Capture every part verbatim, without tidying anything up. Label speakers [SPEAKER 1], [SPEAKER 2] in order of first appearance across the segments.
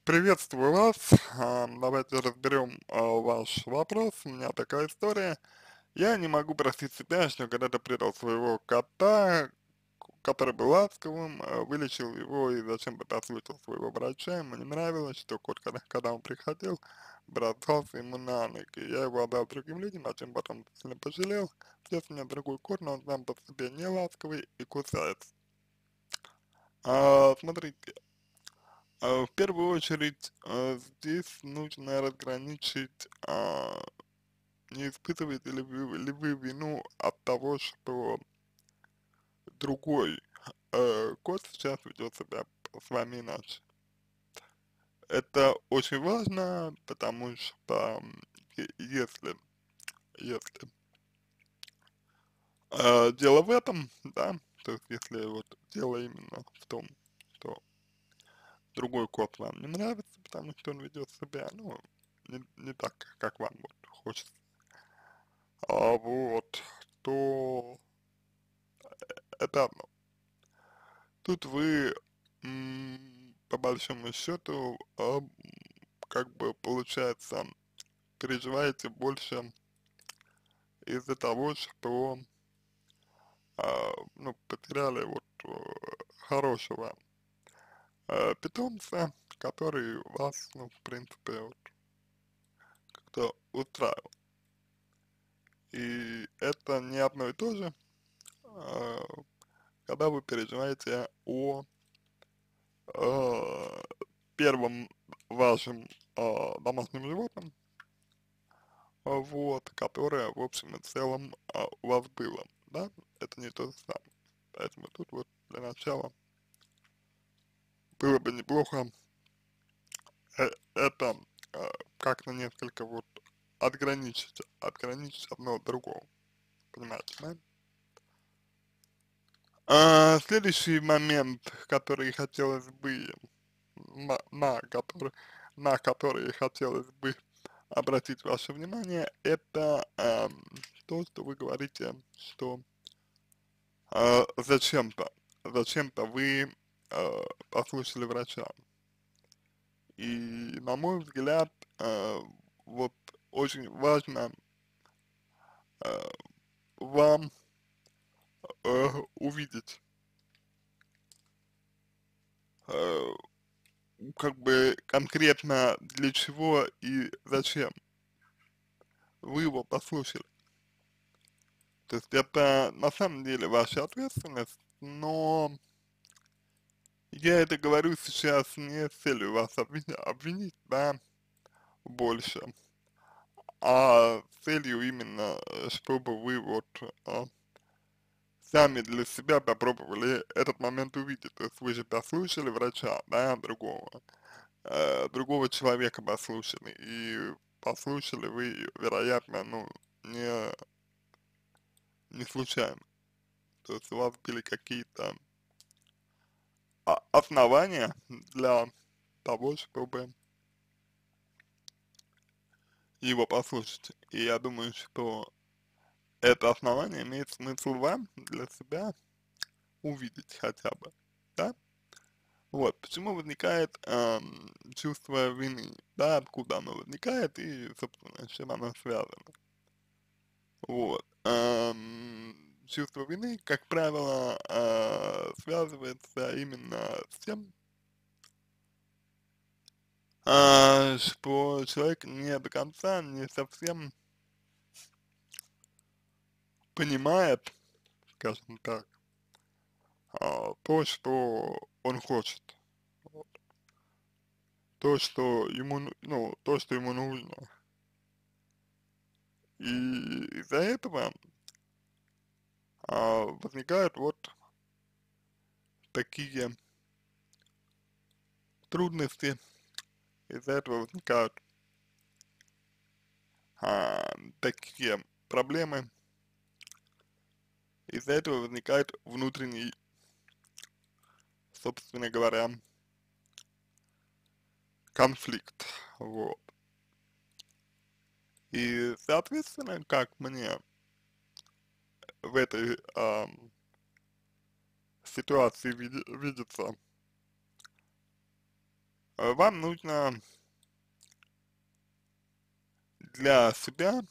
[SPEAKER 1] Приветствую вас. А, Давайте разберем а, ваш вопрос. У меня такая история. Я не могу простить себя, что когда-то предал своего кота, к- который был ласковым, а, вылечил его и зачем-то подслушал своего врача. Ему не нравилось, что кот, когда, когда он приходил, бросался ему на ноги. Я его отдал другим людям, о чем потом сильно пожалел. Сейчас у меня другой кот, но он сам по себе не ласковый и кусается. А, смотрите, А, В первую очередь, а, здесь нужно разграничить, а, не испытываете ли вы, ли вы вину от того, что другой э, кот сейчас ведет себя с вами иначе. Это очень важно, потому что м, е- если, если э, дело в этом, да, то есть если вот дело именно в том, что другой кот вам не нравится, потому что он ведет себя, ну, не, не так, как вам вот хочется. А вот, то это одно. Тут вы, м, по большому счету, а, м, как бы получается, переживаете больше из-за того, что, а, ну, потеряли вот э, хорошего э, питомца, который вас, ну, в принципе, вот, как-то устраивал. И это не одно и то же, а, когда вы переживаете о э, первом вашем э, домашнем животном, а, вот, которое, в общем и целом, а, у вас было, да, это не то же самое. Поэтому тут вот для начала было бы неплохо э, это э, как-то несколько вот отграничить, отграничить одно от другого, понимаете, да? А, следующий момент, который хотелось бы, на, на который, на который хотелось бы обратить ваше внимание, это эм, то, что вы говорите, что э, зачем-то, зачем-то вы э, послушали врача. И, на мой взгляд, э, вот очень важно э, вам э, увидеть, э, как бы конкретно для чего и зачем вы его послушали. То есть это на самом деле ваша ответственность, но я это говорю сейчас не с целью вас обвинять, обвинить, да, больше, а с целью именно, э, чтобы вы вот а, сами для себя попробовали этот момент увидеть. То есть вы же послушали врача, да, другого, э, другого человека послушали, и послушали вы, вероятно, ну, не, не случайно. То есть у вас были какие-то а- основания для того, чтобы его послушать. И я думаю, что это основание имеет смысл вам для себя увидеть хотя бы, да? Вот, почему возникает ам, чувство вины, да, откуда оно возникает и, собственно, с чем оно связано. Вот. Ам, чувство вины, как правило, а, связывается именно с тем, а, что человек не до конца, не совсем понимает, скажем так, а, то, что он хочет, вот, то, что ему, ну, ну, то, что ему нужно. И из-за этого а, возникают вот такие трудности, из-за этого возникают а, такие проблемы, из-за этого возникает внутренний, собственно говоря, конфликт, вот. И, соответственно, как мне в этой ам, ситуации види- видится, э, вам нужно для себя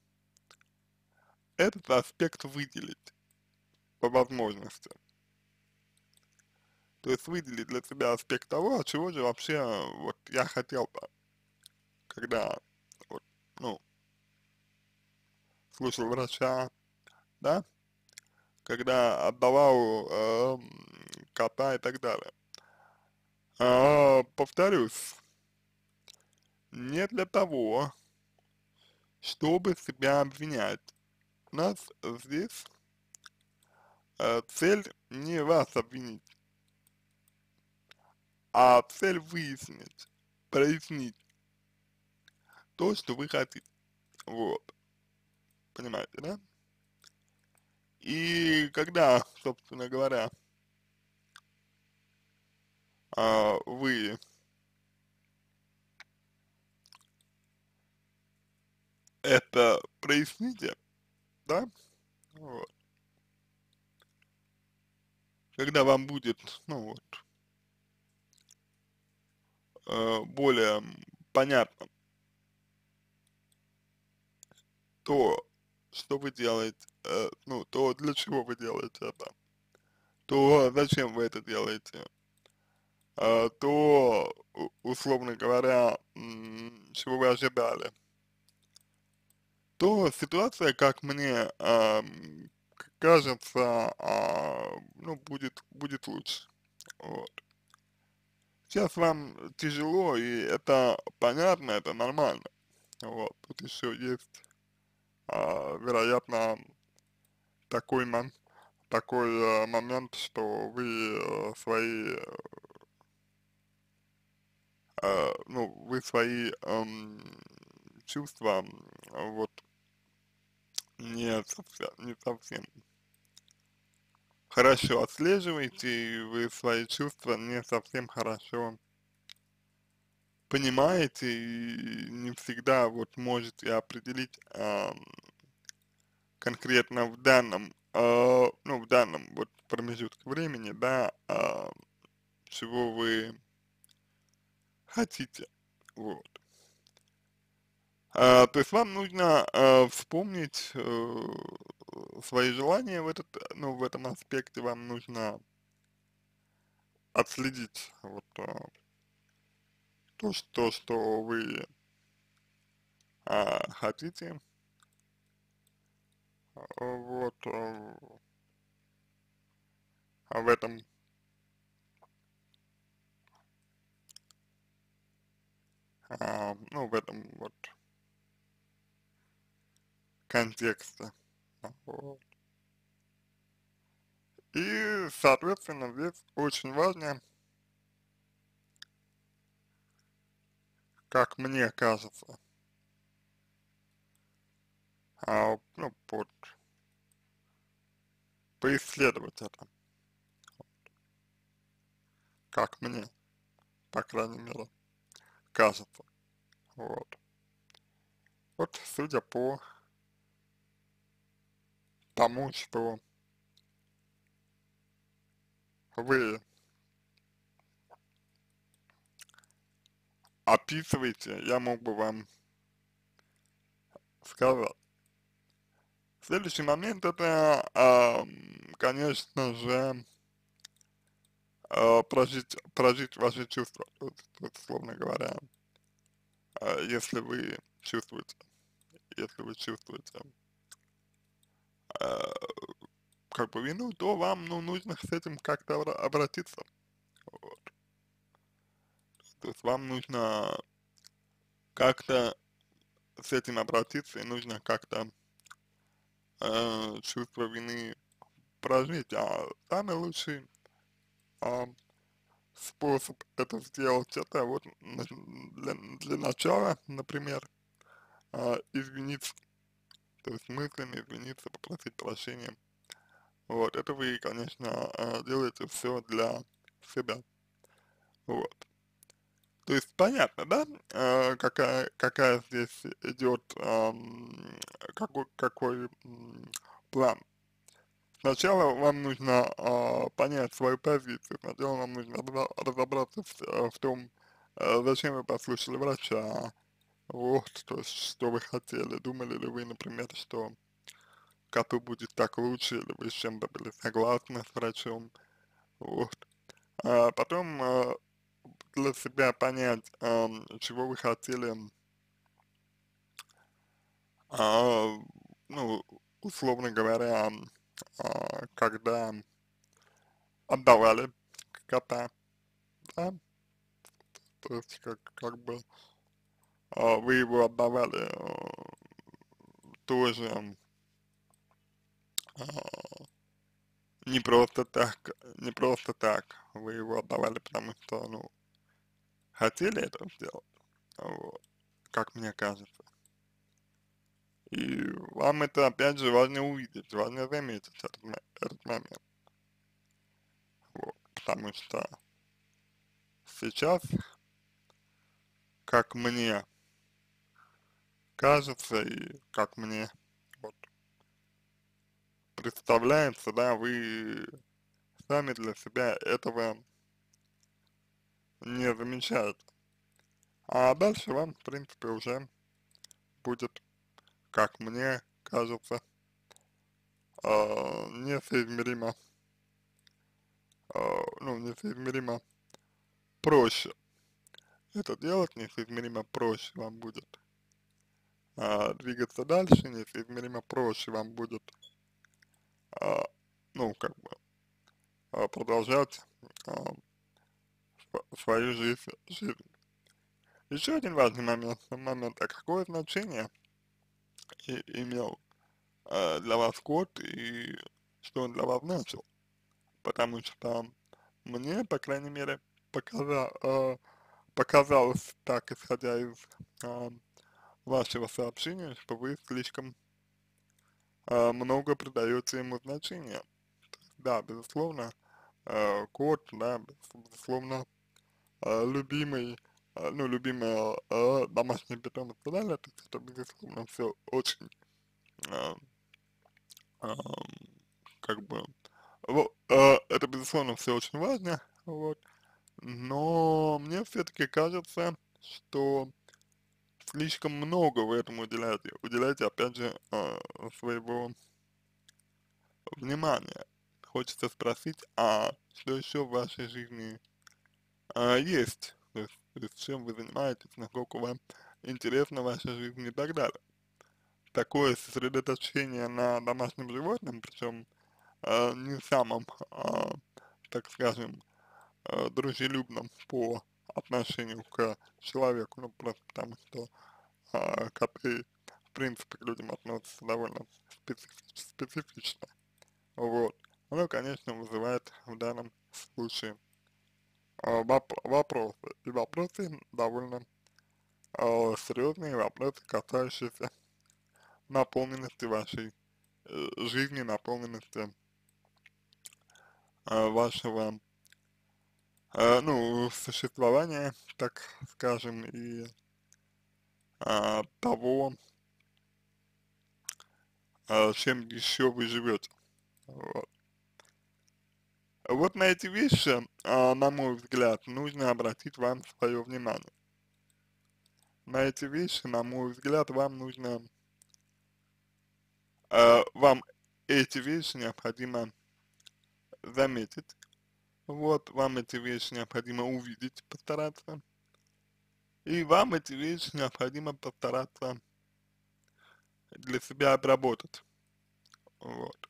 [SPEAKER 1] этот аспект выделить по возможности. То есть выделить для себя аспект того, от чего же вообще вот я хотел бы, когда вот, ну, слушал врача, да, когда отдавал эм, кота и так далее. А, повторюсь, не для того, чтобы себя обвинять. У нас здесь э, цель не вас обвинить, а цель выяснить, прояснить то, что вы хотите. Вот, понимаете, да? И когда, собственно говоря, а, вы это проясните, да, вот, когда вам будет, ну вот, э, более понятно то, что вы делаете, э, ну, то, для чего вы делаете это, то, зачем вы это делаете, э, то, у- условно говоря, м, чего вы ожидали, то ситуация, как мне ам, к- кажется, а, ну, будет, будет лучше. Вот. Сейчас вам тяжело, и это понятно, это нормально. Вот. Тут еще есть, а, вероятно, такой, мом- такой э, момент, что вы э, свои, э, ну, вы свои эм, чувства, м, вот, не совсем, не совсем хорошо отслеживаете, и вы свои чувства не совсем хорошо понимаете, и не всегда вот можете определить ам, конкретно в данном, а, ну, в данном вот промежутке времени, да, а, чего вы хотите, вот. А, то есть вам нужно а, вспомнить э, свои желания в этот, ну, в этом аспекте, вам нужно отследить вот а, то, что, что вы а, хотите, а, вот, а, а в этом, а, ну, в этом вот контексте. А, вот. И, соответственно, здесь очень важно, как мне кажется, а, ну, вот, поисследовать это, как мне, по крайней мере, кажется. Вот. Вот, судя по тому, что вы описываете, я мог бы вам сказать. Следующий момент это, ам, конечно же, а, прожить, прожить ваши чувства, то есть, вот, условно говоря, а, если вы чувствуете, если вы чувствуете, а, как бы вину, то вам, ну, нужно с этим как-то обра- обратиться, вот. То есть вам нужно как-то с этим обратиться, и нужно как-то э, чувство вины прожить, а самый лучший а, способ это сделать, это вот на- для, для начала, например, а, извиниться, то есть мысленно извиниться, попросить прощения. Вот, это вы, конечно, а, делаете все для себя. Вот. То есть понятно, да, а, какая, какая здесь идет, ам, какой, какой м, план. Сначала вам нужно а, понять свою позицию, сначала вам нужно разобра- разобраться в, э, в том, э, зачем вы послушали врача, вот, то есть, что вы хотели, думали ли вы, например, что коту будет так лучше, или вы с чем-то были согласны с врачом, вот. А потом э, для себя понять, ам, чего вы хотели, а, ну, условно говоря, а, когда отдавали кота, да, то есть как, как бы а, вы его отдавали э, тоже а, не просто так, не просто так, вы его отдавали, потому что, ну, хотели это сделать, вот, как мне кажется. И вам это, опять же, важно увидеть, важно заметить этот, мо- этот момент, вот, потому что сейчас, как мне кажется и как мне вот представляется, да, вы сами для себя этого не замечаете. А дальше вам, в принципе, уже будет, как мне кажется, а, несоизмеримо, а, ну, несоизмеримо проще это делать, несоизмеримо проще вам будет а, двигаться дальше, несоизмеримо проще вам будет, а, ну, как бы, а, продолжать а, св- свою жизнь, жизнь. Еще один важный момент, момент, а какое значение и, имел а, для вас код и что он для вас значил? Потому что мне, по крайней мере, показа, а, показалось так, исходя из а, вашего сообщения, что вы слишком а, много придаете ему значения. Да, безусловно, э, кот, да, без- безусловно, э, любимый, э, ну, любимый э, домашний питомец и так далее, то есть это, безусловно, все очень, э, ам, как бы, во- э, это, безусловно, все очень важно, вот, но мне все-таки кажется, что слишком много вы этому уделяете, уделяете, опять же, э, своего внимания. Хочется спросить, а что еще в вашей жизни а, есть, то есть, то есть чем вы занимаетесь, насколько вам интересна ваша жизнь и так далее. Такое сосредоточение на домашнем животном, причем а, не самом, а, так скажем, а, дружелюбном по отношению к человеку, ну просто потому что а, коты в принципе к людям относятся довольно специфич- специфично, вот. Оно, конечно, вызывает в данном случае а, воп- вопросы, и вопросы довольно а, серьезные вопросы, касающиеся наполненности вашей э, жизни, наполненности а, вашего, а, ну, существования, так скажем, и а, того, а, чем еще вы живете. Вот. Вот на эти вещи, а, на мой взгляд, нужно обратить вам свое внимание. На эти вещи, на мой взгляд, вам нужно, а, вам эти вещи необходимо заметить. Вот, вам эти вещи необходимо увидеть, постараться. И вам эти вещи необходимо постараться для себя обработать. Вот.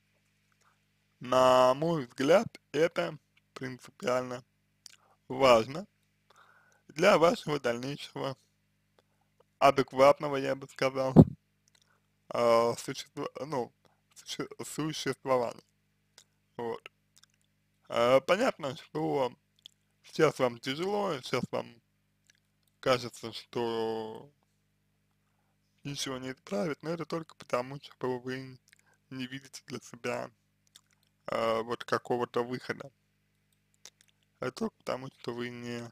[SPEAKER 1] На мой взгляд, это принципиально важно для вашего дальнейшего адекватного, я бы сказал, а, существа, ну, суще- существования. Вот. А, понятно, что сейчас вам тяжело, сейчас вам кажется, что ничего не исправить, но это только потому, что вы не видите для себя а, вот какого-то выхода. Это только потому, что вы не,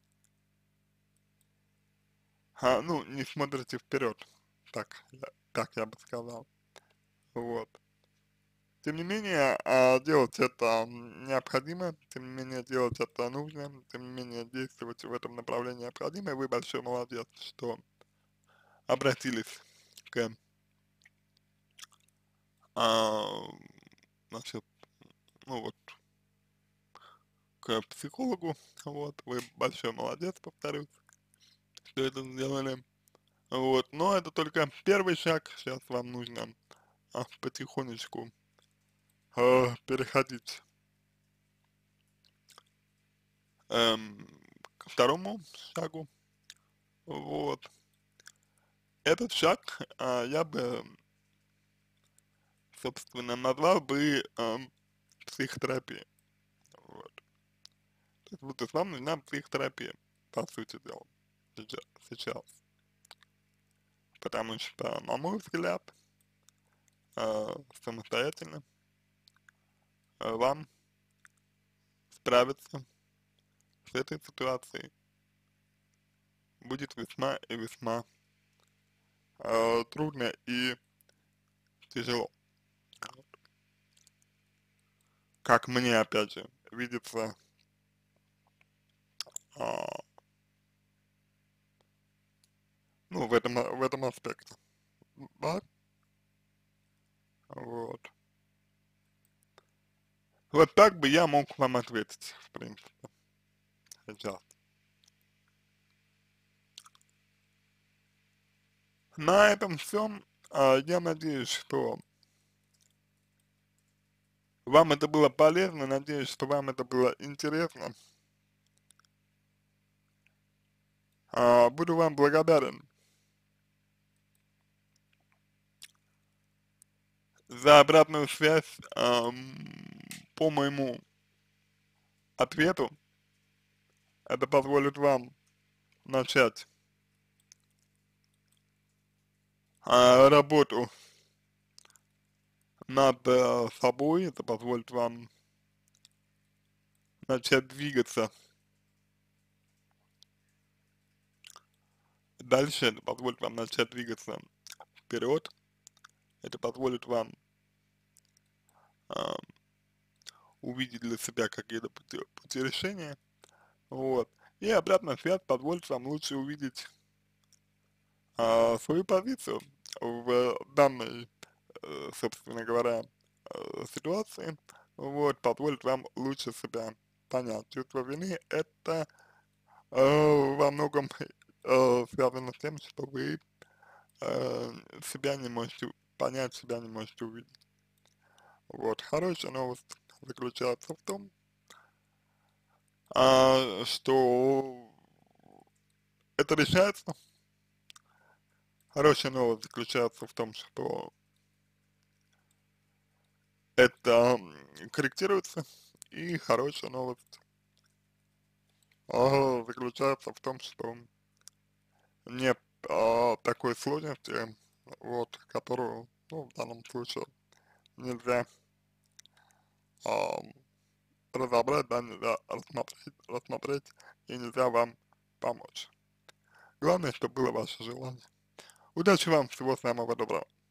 [SPEAKER 1] а, ну, не смотрите вперед, так, я- так я бы сказал. Вот. Тем не менее, а, делать это м, необходимо, тем не менее, делать это нужно, тем не менее, действовать в этом направлении необходимо, и вы большой молодец, что обратились к, а, значит, ну вот, к психологу, вот, вы большой молодец, повторюсь, что это сделали, вот, но это только первый шаг, сейчас вам нужно а, потихонечку а, переходить эм, ко второму шагу, вот. Этот шаг а, я бы, собственно, назвал бы ам, психотерапией, вот. То есть вот и вам нужна психотерапия, по сути дела, сейчас, сейчас. Потому что, на мой взгляд, а, самостоятельно а, вам справиться с этой ситуацией будет весьма и весьма а, трудно и тяжело. Как мне, опять же, видится а, ну, в этом, а, в этом аспекте, да, вот. Вот так бы я мог вам ответить, в принципе, сейчас. На этом всем. Я надеюсь, что вам это было полезно, надеюсь, что вам это было интересно. А, буду вам благодарен за обратную связь ам, по моему ответу. Это позволит вам начать а, работу над э, собой, это позволит вам начать двигаться дальше, это позволит вам начать двигаться вперед, это позволит вам а, увидеть для себя какие-то пути, пути решения, вот. И обратная связь позволит вам лучше увидеть а, свою позицию в данной, э, собственно говоря, э, ситуации, вот, позволит вам лучше себя понять. Чувство вины — это э, во многом э, связано с тем, что вы э, себя не можете понять, себя не можете увидеть. Вот, хорошая новость заключается в том, а, что это решается. Хорошая новость заключается в том, что это м, корректируется, и хорошая новость а, заключается в том, что нет а, такой сложности, вот, которую, ну, в данном случае нельзя а, разобрать, да, нельзя рассмотреть, рассмотреть, и нельзя вам помочь. Главное, чтобы было ваше желание. Удачи вам, всего самого доброго.